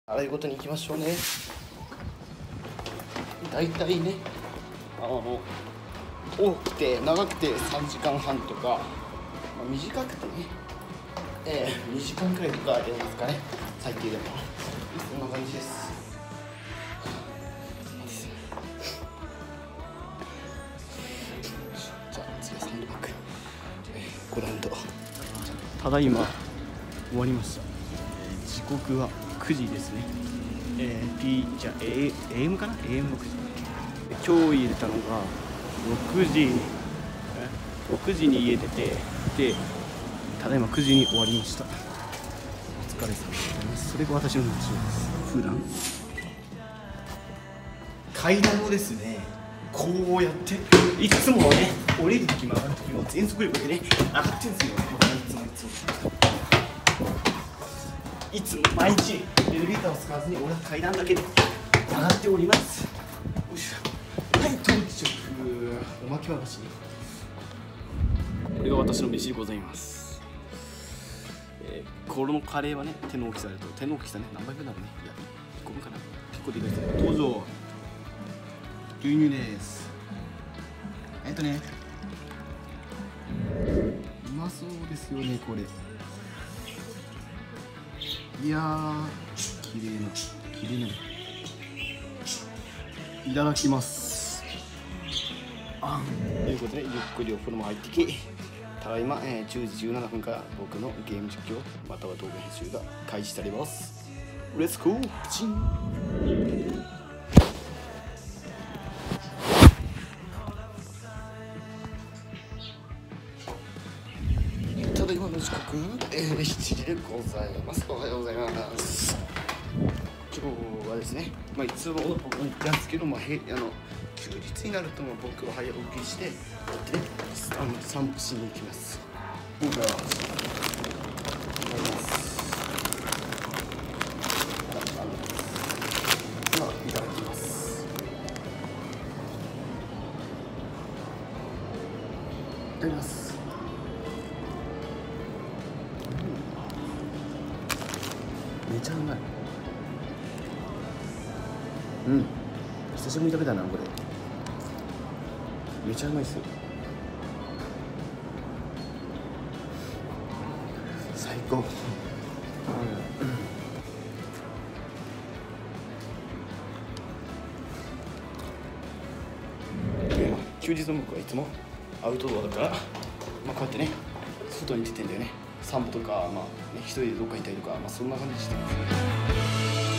洗いごとに行きましょうね。だいたいね、多くて長くて3時間半とか、短くてね、2時間くらいとかやりますかね、最低でも。こんな感じです。じゃあ次はサンドバッグ、5ラウンド。ただいま終わりました。時刻は9時ですね。じゃあ AM かな AM6 時。今日入れたのが6時に家出て、でただいま9時に終わりました。お疲れ様でございます。それが私の日常です。普段階段をですね、こうやっていつもね、降りるときも上がるときも全速力でね上がってるんですよ。いつも毎日エレベーターを使わずに俺は階段だけで上がっております。よいしょ。はい、到着。おまけ話。これが私の飯でございます。このカレーはね、手の大きさだと、手の大きさね、何倍分だろうね。いや、1個分かな。結構でかいですね。どうぞ。牛乳です。うまそうですよね、これ。いやー、綺麗な。いただきます。ということで、ゆっくりお風呂も入ってき、ただいま、10時17分から僕のゲーム実況または動画編集が開始されます。レッツゴーチン。ただいまの時刻、7時でございます。おはようございます。今日はですね、いつも僕も言ったんですけど、休日になると僕は早起きして、散歩しに行きます。僕は行きます。いただきます。いただきます。めちゃうまい。久しぶりに食べたな、これ。めちゃうまいっすよ。最高。休日の僕はいつもアウトドアだから、こうやってね、外に出てんだよね。散歩とか、一人でどっか行ったりとか、そんな感じしてます。